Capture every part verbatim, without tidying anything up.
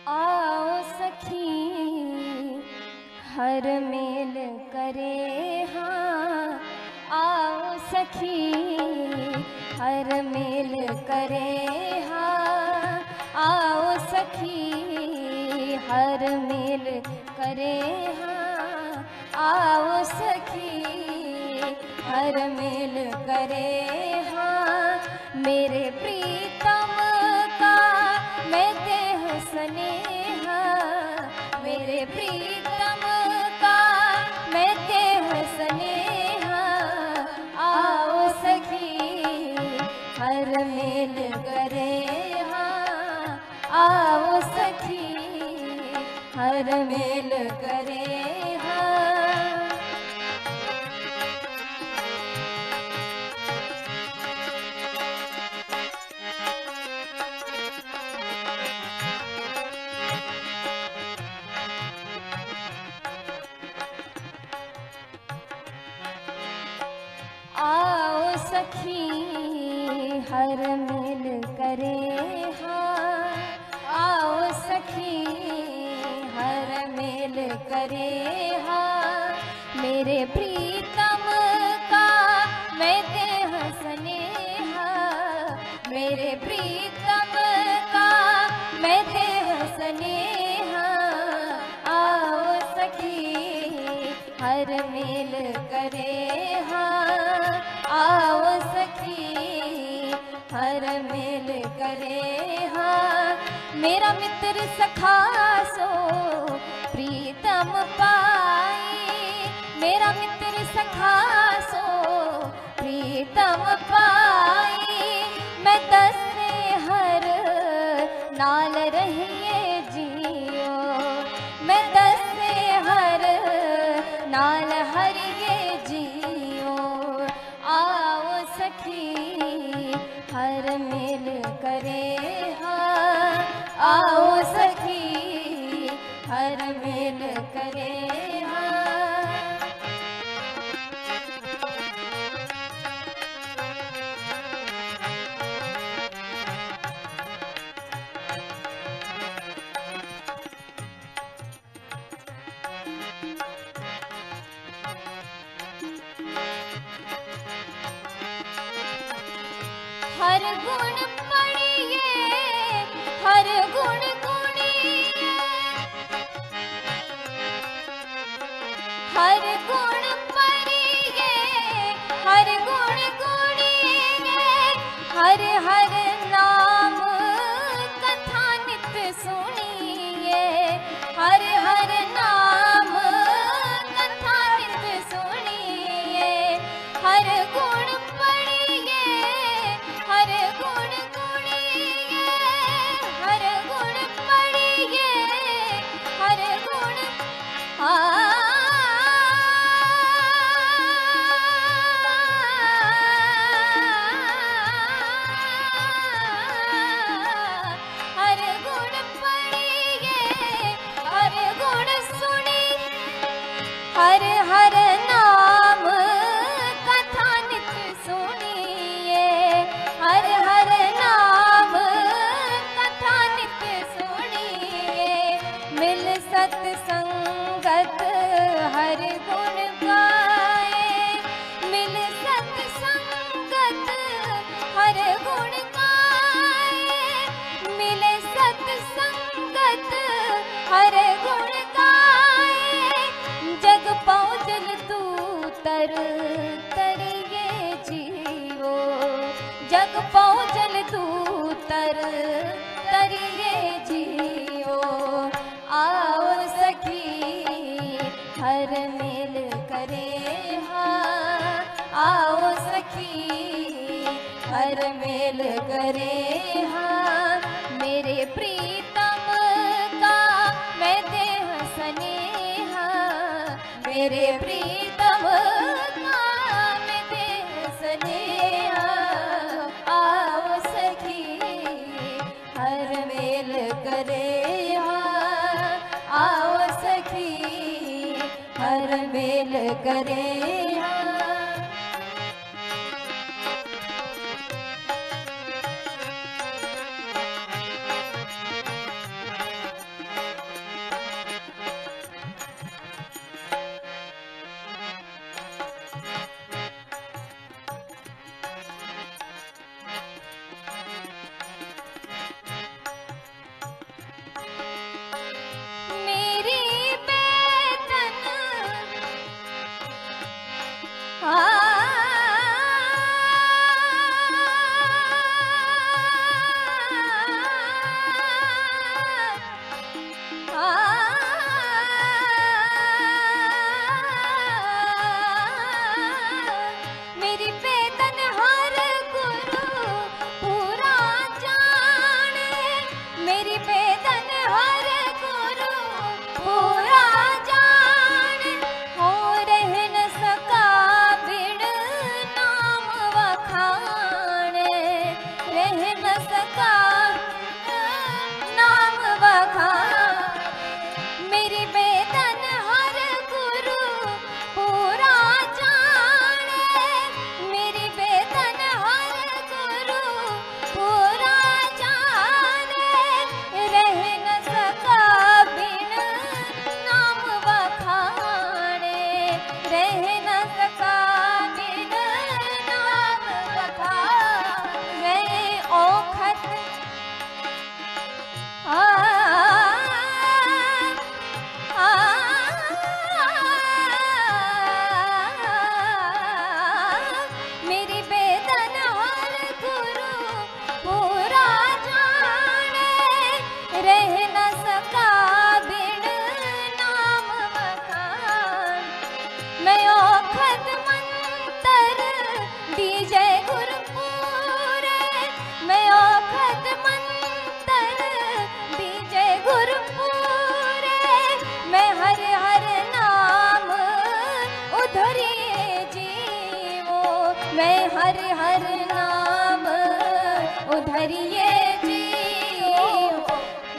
आओ सखी हर मेल करे हाँ, आओ सखी हर मेल करे हाँ, आओ सखी हर मेल करे हाँ, आओ सखी हर मेल करे हाँ, मेरे प्रीतम का मैं देह स्नेहा, मेरे प्रीतम का मैं देह स्नेहा, आओ सखी हर मेल करे हाँ, आओ सखी हर मेल करे हाँ। आओ सखी हर मेल करे हाँ, आओ सखी हर मेल करे हाँ, मेरे प्रीतम का मैं देह स्नेहा, मेरे प्रीतम का मैं देह स्नेहा, आओ सखी हर मेल करे हाँ, आओ सखी हर मेल करे हाँ, मेरा मित्र सखा सो प्रीतम पाई, मेरा मित्र सखा सो प्रीतम पाई, मैं दसरे हर नाल रहिए जियो, मैं दसरे हर नाल हरिए जियो, आओ सखी हर मेल करे हाँ, आओ सखी हर मेल करे हाँ। हर गुण पढ़िए हर गुण गुणिए, हर गुण पढ़िए हर गुण गुणिए, हर हर नाम कथा नित सुनिए, हर हर नाम कथा नित सुनिए, हर गुण पढ़िए हर गुण गुणिए, हर गुण पढ़िए हर गुण हाँ, हर गुण पढ़िए हर गुण सुनी, हर हर नाम कथा नित सुनिए, हर हर नाम कथा नित सुनिए, मिल सत्संगत हर गुण गाए, मिल सत्संगत हर गुण गाए, मिले सत्संगत हर गुण गाए, जग पहुँचल तू तर तरिए जीवो, जग पहुँचल तू तर तरिए जियो, आओ सखी हर मेल करे हाँ, आओ सखी हर मेल करे हाँ, मेरे प्रीतम का मैं देह स्नेहा, मेरे प्रीतम का मैं देह स्नेहा, आओ सखी हर मेल करे हाँ, आओ सखी हर मेल करे हाँ। रह न सका बिन नाम बखान। गए औखत आ, आ, मेरी बेदन हर गुरु पूरा जाने। रह न सका बिन नाम बखान। मैं औखद मंतर दीजे गुरु पूरे। मैं औखद मंतर दीजे गुरु पूरे। मैं हर हर नाम उधरिए जीवो। मैं हर हर नाम उधरिए जीवो।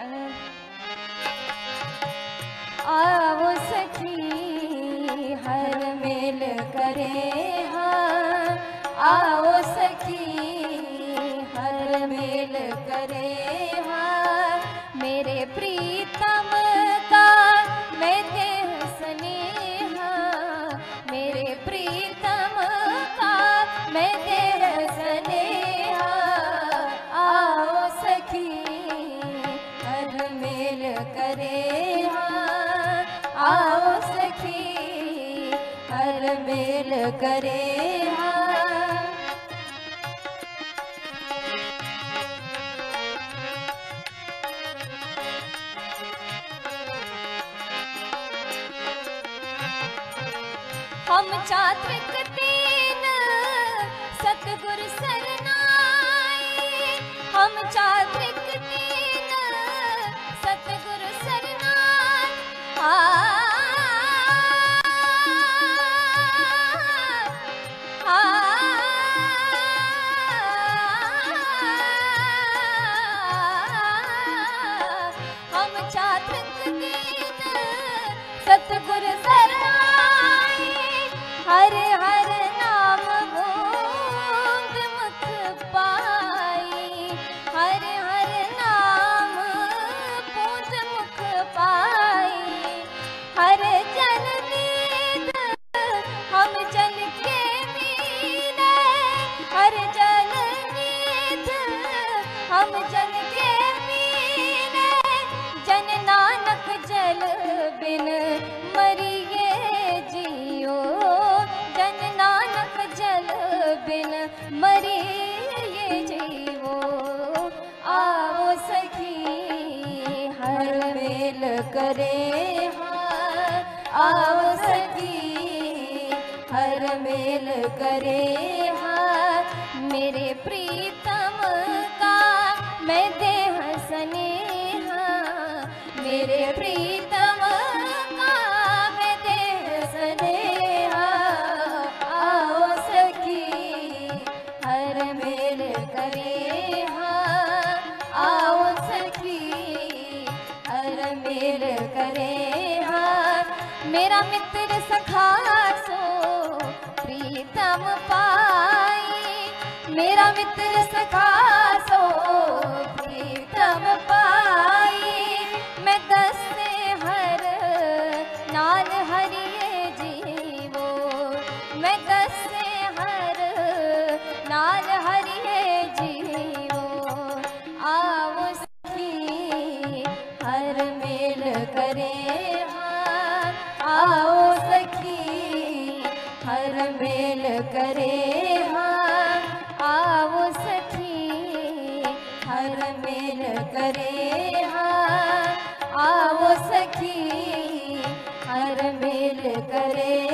आओ सखी हर मेल करे हाँ। आओ सखी हर मेल करे हाँ। मेरे प्रीतम का मैं देह स्नेहा। मेरे प्रीतम का मैं देह स्नेहा। आओ सखी हर मेल करे हाँ। आओ सखी हर मेल करे हाँ। हम चात्रिक तीन सतगुर सरनाई। हम चात्रिक तीन सतगुर सरनाई। आ, आ, हम चात्रिक तीन सतगुर सरनाई। हर हर नाम बूंद मुख पाई। हर हर नाम बूंद मुख पाई। हर जन नीत हम जन के मीने। हर जन नीत हम जन के मीने। जन नानक जल बिन मरिए जियो। जन नानक जल बिन मरिए जीवो। आओ सखी हर मेल करे हाँ। आओ सखी हर मेल करे हाँ। मेरे प्रीतम का मैं देह स्नेहा। मेरे प्रीतम का मैं देह स्नेहा। आओ सखी हर मेल करे हाँ। आओ सखी हर मेल करे हाँ। मेरा मित्र सखा सो प्रीतम पाई। मेरा मित्र सखा सो प्रीतम पाई। मैं दस से हर नाल हरिए जीवो। मैं दस से हर नाल हरिए जीवो। आओ सखी हर मेल करे हाँ। आओ सखी हर मेल करे हाँ। आओ सखी हर मेल करे हाँ। आओ सखी हर मेल करे